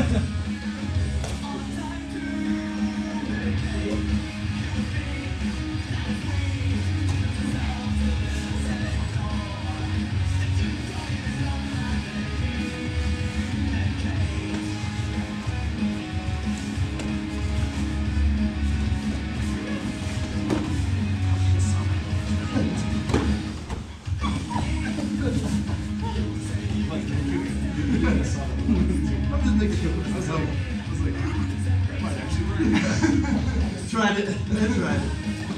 Tried it. I tried it.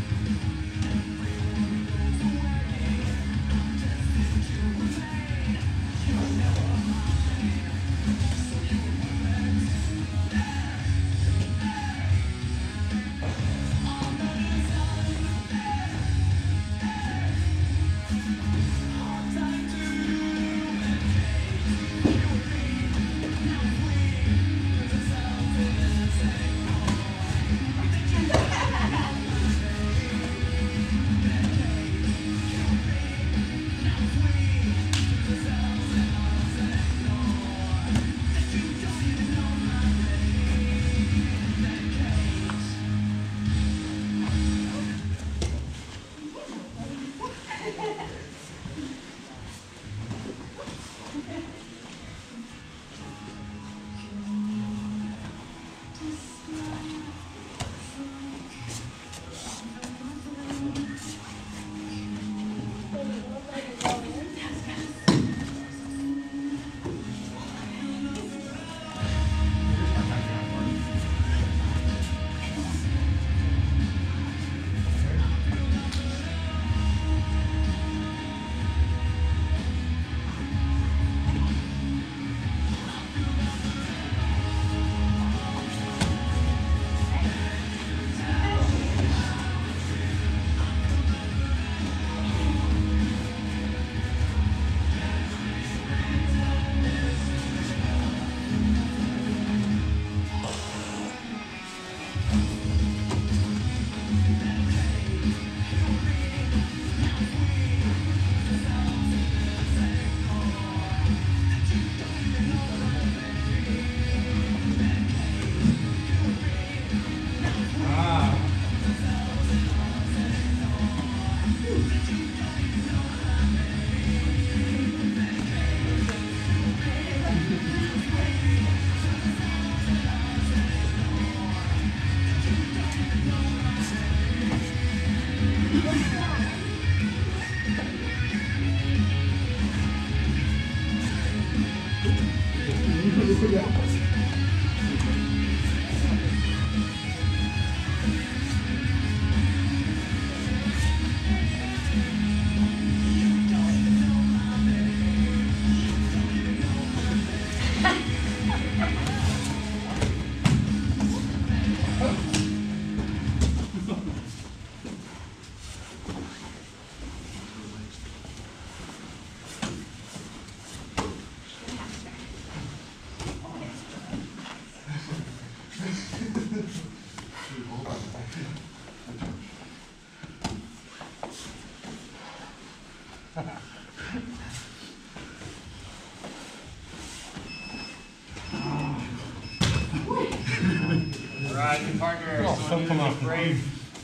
Alright, your partner. Oh, so come on. Brave.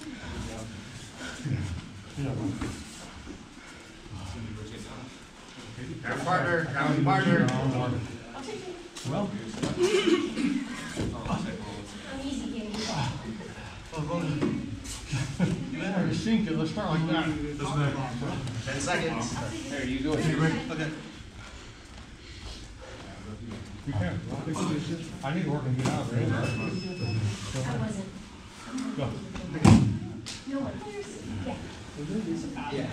Our partner, our partner. Well, yeah, you sink it. Let's start like that. 10 seconds. There you go. Okay. You can. I need to work and get out of there. I wasn't. Go. No one. Yeah. Yeah.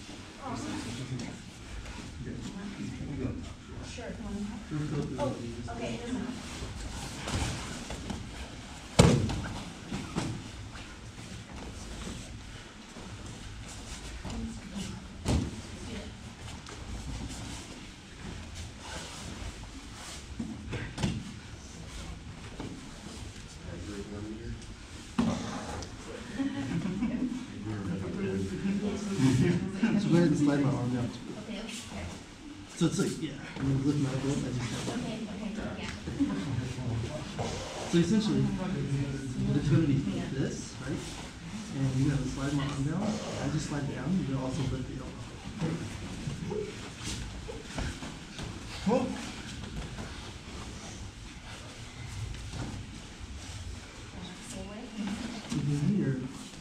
Sure. Oh, okay. It doesn't. So go ahead and slide my arm out. Okay. Okay. So it's like, yeah, I'm gonna lift my foot. I just Okay. Okay. Yeah. So essentially, it's going to be this, right? And you're going to slide my arm down. As you slide down, you're going to also lift the elbow. Cool. Here,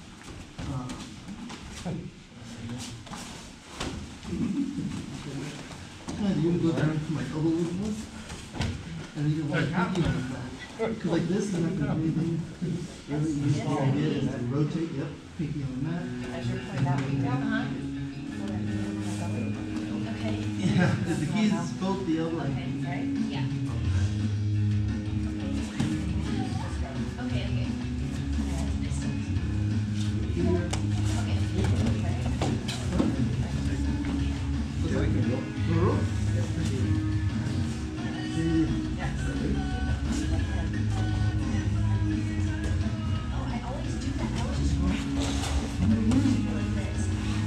you're going to go down to my elbow a little more. And then you're going to pinky on the back. Because like this is not going to do anything. Really easy to get is to rotate, yep, pinky on the mat. Yeah, the key is both the elbow and pinky. Yeah. Okay. Here. Roll. I always do that. I always just like this.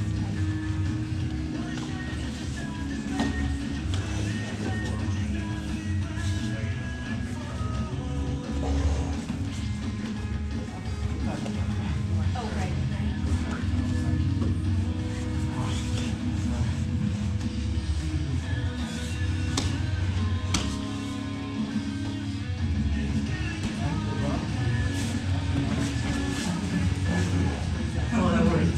Oh, right. Oh, that works.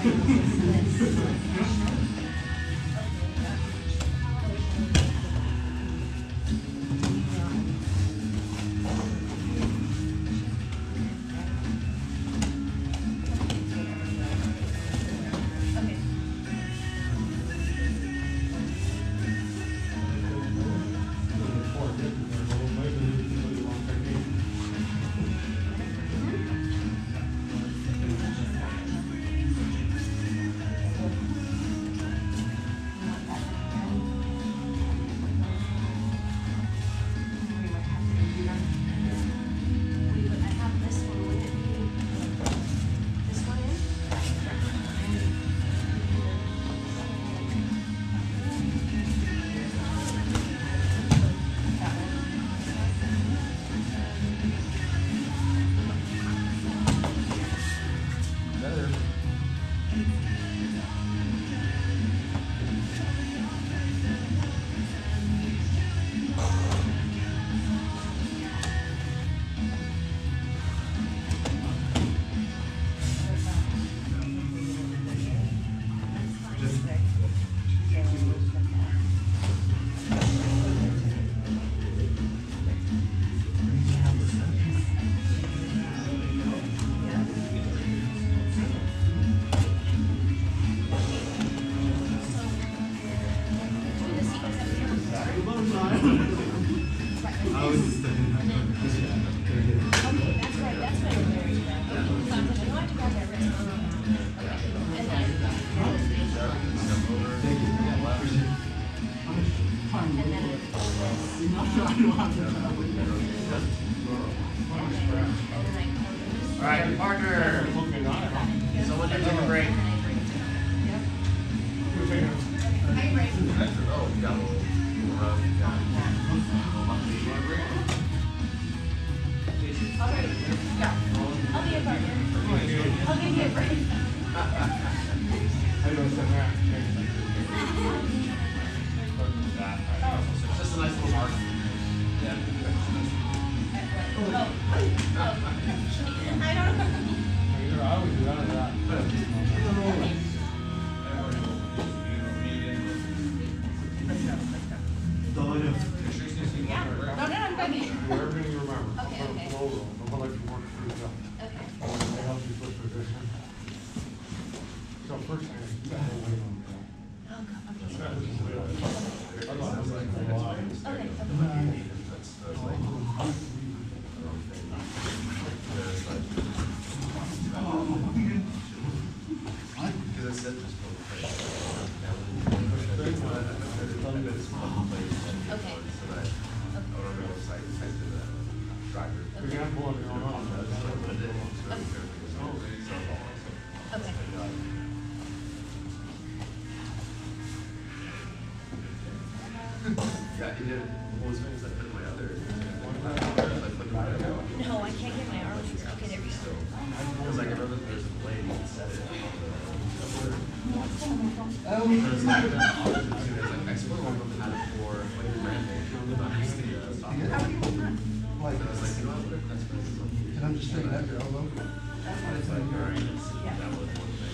Okay. I have this one. Would it be this one in? Better. All right, partner. Someone take a break. Oh, yeah. I'll be a partner. I'll give you a break. Just a nice little mark. Yeah. I don't know. I always do that. Yeah. No, I'm good. Whatever you remember. Okay, okay. Flow room. I'll let you work through the. Okay. They help you switch position. So first thing is you got to wait on that. Oh, God. Okay. Okay. Because I said this We can't pull it on. Okay. Yeah, he did. What was funny is I put my other. I put my other. There's like the opposite too. There's like export one of them had it for like branding, but used to stop. Like, So I was like, you know what, that's pretty. and I'm just straight at your elbow. It's like, alright, that was one thing.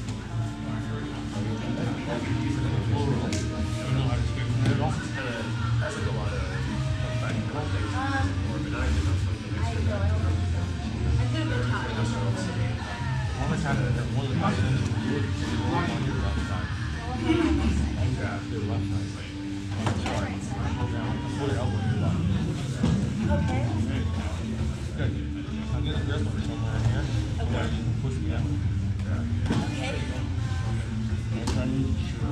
It also kind of has like a lot of practical things. Or benign enough like the next year. I'm gonna go talk. One of the times that one of the guys said, you walk on your left side. Yeah, your left side. Sorry. Hold down. Pull your elbow in your body. Okay. Good. I'm gonna grip it somewhere in here. Yeah, you can push me out. Okay. And try to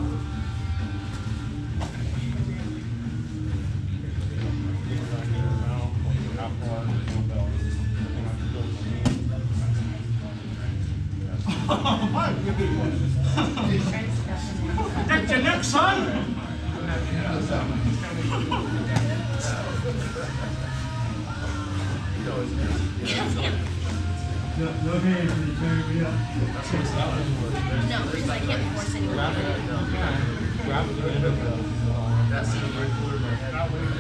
That's your next son? No hands when you carry me up. No, because I can't force anyone. grab the end of the That's the right cooler my head.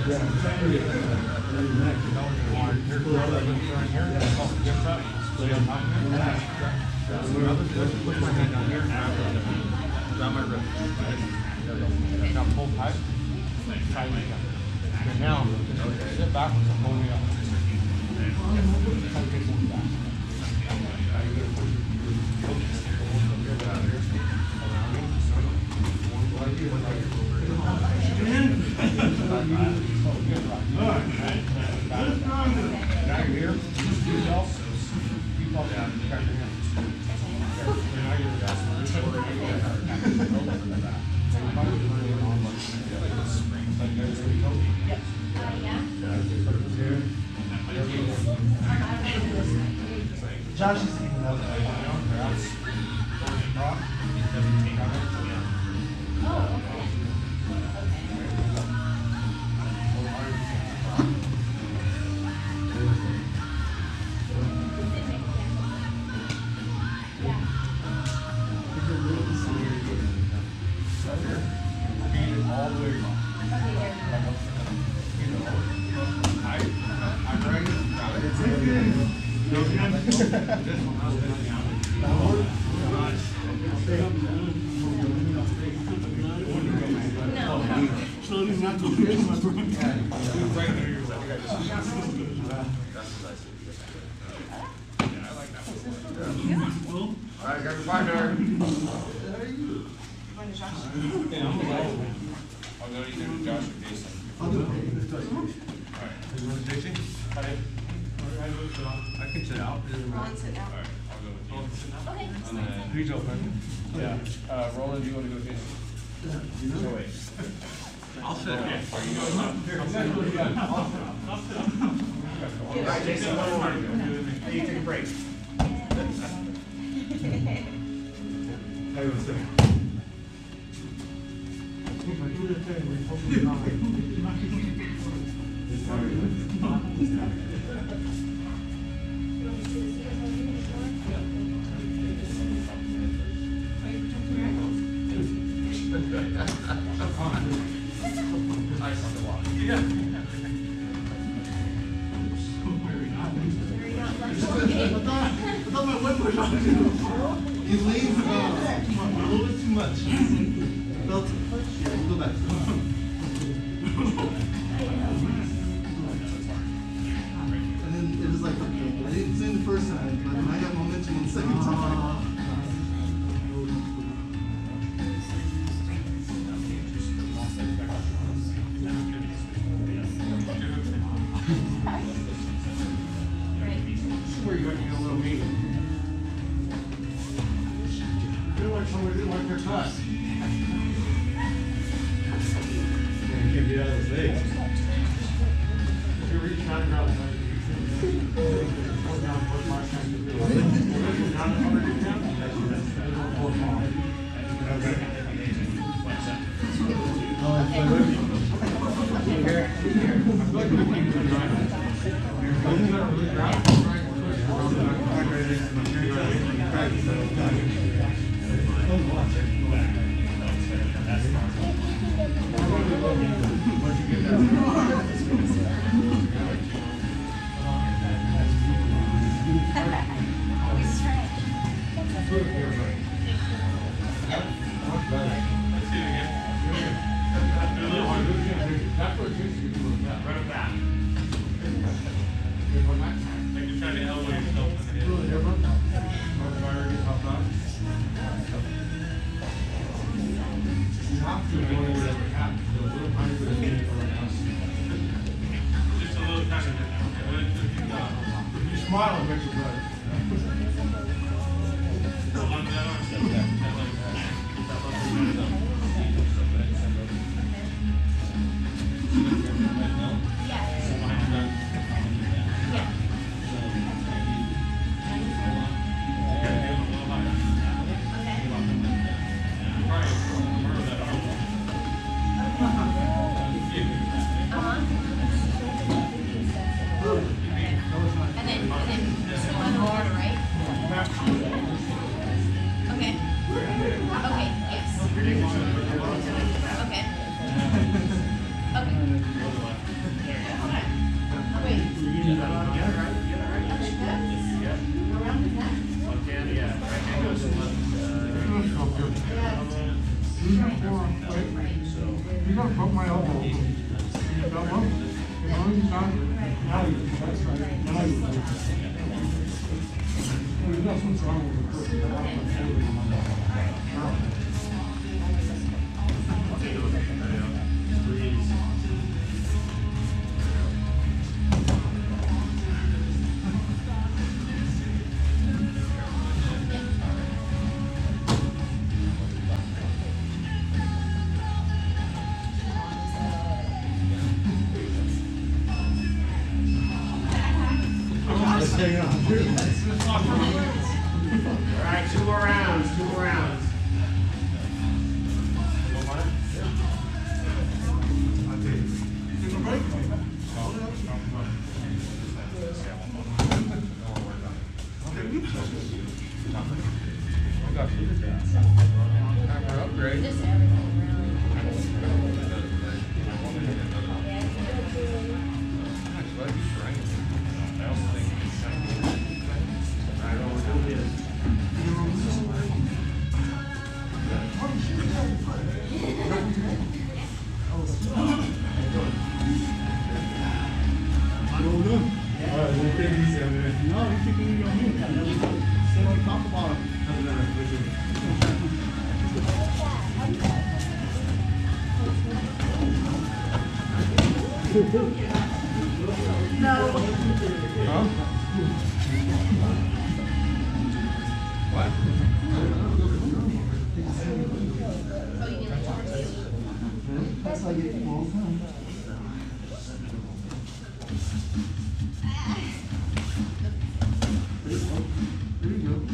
Put my hand down here and grab my wrist. Now pull tight. Tight me down. And now sit backwards and pull me up. Try to take one back. Now you're here. Yourself. Keep up. Back your hands. Now you're Josh is eating up. all the way wrong. I'm ready. Slowly not to forget my brother. Alright, grab your partner. I'll go either to Josh or Jason. I'll do it. Alright. You want to Jason? I can sit out. Ron, sit down. Alright, I'll go with you. Okay. And then, who's open? Yeah. Roland, do you want to go Jason? No, wait. I'll sit out. Alright, Jason, one more. Hey, you take a break. Hey, what's up? Nice on the walk. I thought my whip was on. You leave a little bit too much. Belt it. Yeah, we'll go back. And then it was like, I didn't say the first time, but when I got momentum on the second time. Where you going to get a little meat? You like somebody didn't like their cut. You can't get out of his legs. If you reach out and grab it, pull down, push my hand to do it. Down to 100 pounds. smile and makes it better. You gotta put my elbow. That one? Now you got it. Now you that's right. Now you got it. There's nothing wrong with the person. Alright, 2 more rounds, 2 more rounds. That's how you get them all the time. There you go.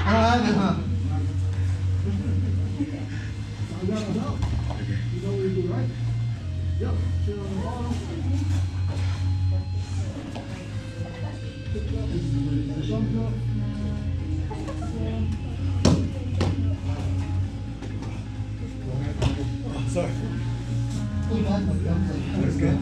have it, huh? Sorry. That's good.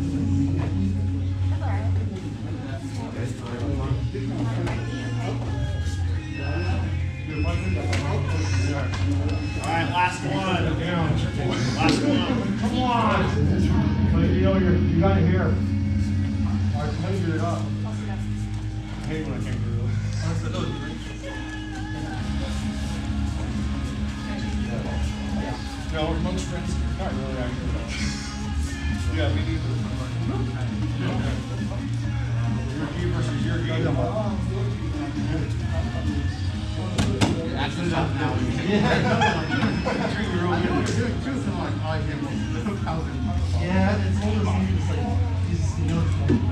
Alright, last one. Last one. Come on. But you know, you got it here. I measured it up. I hate when I can't do it. No, we're amongst friends. Not really, actually. Yeah, we need to. Your G versus your G. Actually, up now. Yeah, it's one of those things, it's like, you just know it's coming.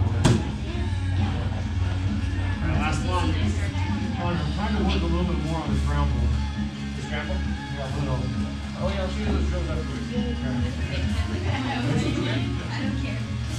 Alright, last one. I'm trying to work a little bit more on the scramble. The scramble? Yeah, a little. Oh yeah, she just shows up quick. I don't care.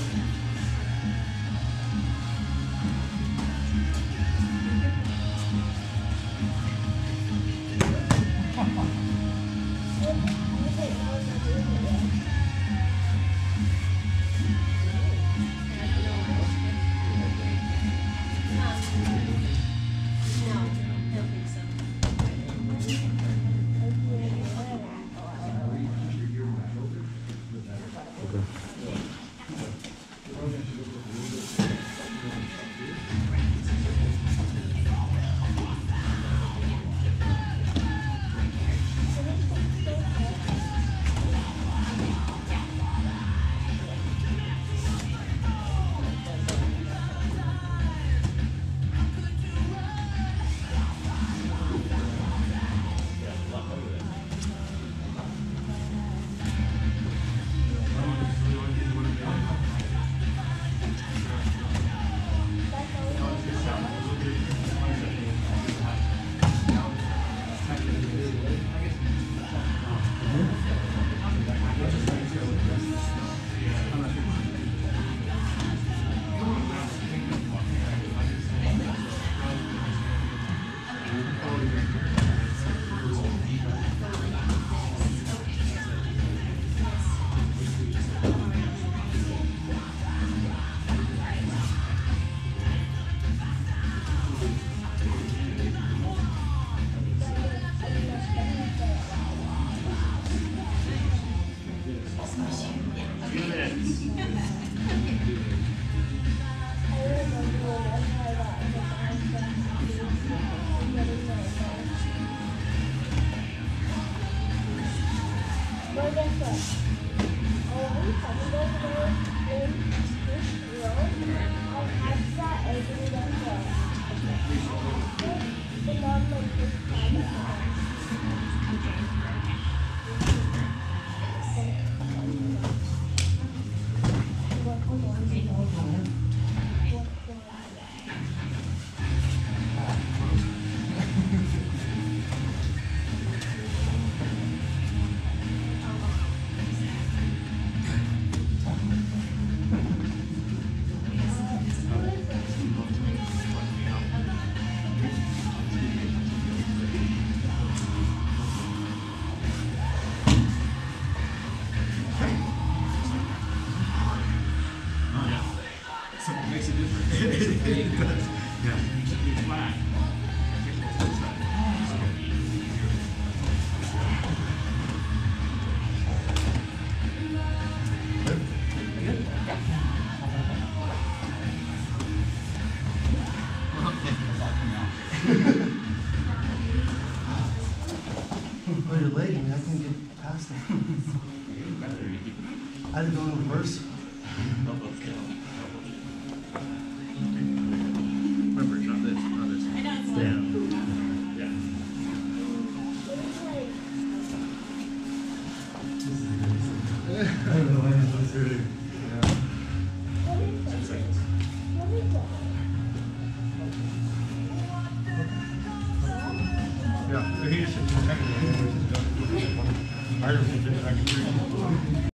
Oh, your leg, man, I can't get past it. I had to go in reverse. Remember, not this, not this. I know it's Yeah. Yeah. I don't know why I was really. 2 seconds. Yeah, he just sits in the second. I don't think I can